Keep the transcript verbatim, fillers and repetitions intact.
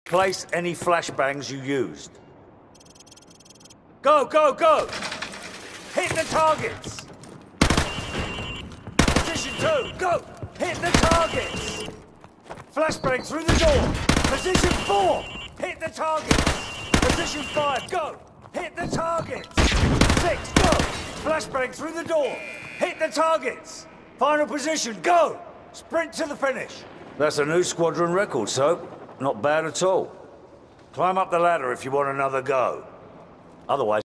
Place any flashbangs you used. Go, go, go! Hit the targets! Position two, go! Hit the targets! Flashbang through the door! Position four! Hit the targets! Position five, go! Hit the targets! Six, go! Flashbang through the door! Hit the targets! Final position, go! Sprint to the finish! That's a new squadron record, Soap. Not bad at all. Climb up the ladder if you want another go. Otherwise...